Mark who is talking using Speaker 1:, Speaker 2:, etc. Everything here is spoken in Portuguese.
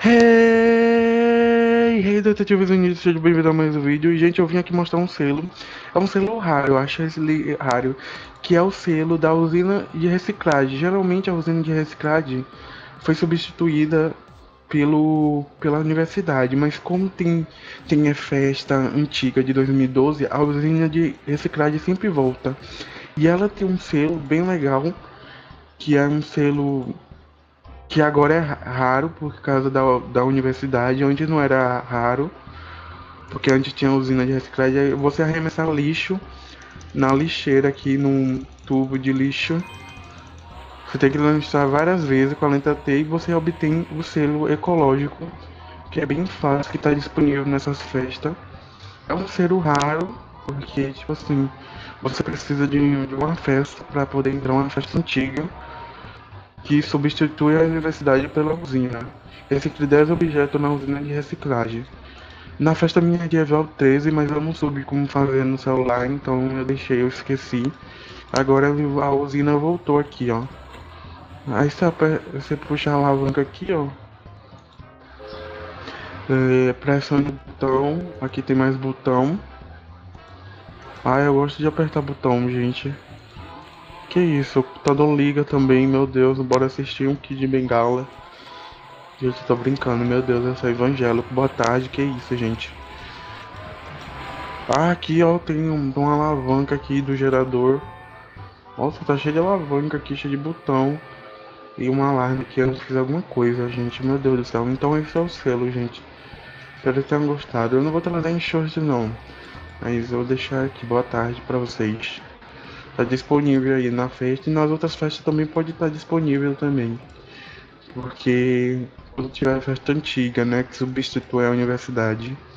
Speaker 1: Hey, detetives unidos, seja bem-vindo a mais um vídeo. E, gente, eu vim aqui mostrar um selo. É um selo raro, eu acho raro, que é o selo da usina de reciclagem. Geralmente a usina de reciclagem foi substituída pela universidade, mas como tem a festa antiga de 2012, a usina de reciclagem sempre volta. E ela tem um selo bem legal, que é um selo que agora é raro por causa da universidade, onde não era raro, porque antes tinha usina de reciclagem, aí você arremessar lixo na lixeira aqui num tubo de lixo. Você tem que lançar várias vezes com a letra T e você obtém o selo ecológico, que é bem fácil, que está disponível nessas festas. É um selo raro, porque, tipo assim, você precisa de uma festa para poder entrar uma festa antiga que substitui a universidade pela usina. Recicle 10 objetos na usina de reciclagem. Na festa medieval 13, mas eu não soube como fazer no celular, então eu deixei, eu esqueci. Agora a usina voltou aqui, ó. Aí você puxa a alavanca aqui, ó. Pressione o botão. Aqui tem mais botão. Ah, eu gosto de apertar botão, gente. Que isso, o computador liga também, meu Deus. Bora assistir um Kid Bengala. Gente, tô brincando, meu Deus, eu sou evangélico. Boa tarde, que isso, gente. Ah, aqui, ó, tem uma alavanca aqui do gerador. Nossa, tá cheio de alavanca aqui, cheio de botão. E um alarme que eu não fiz alguma coisa, gente. Meu Deus do céu. Então esse é o selo, gente. Espero que tenham gostado. Eu não vou trazer em short, não. Mas eu vou deixar aqui. Boa tarde pra vocês. Tá disponível aí na festa. E nas outras festas também pode estar disponível também. Porque quando tiver festa antiga, né? Que substitui a universidade.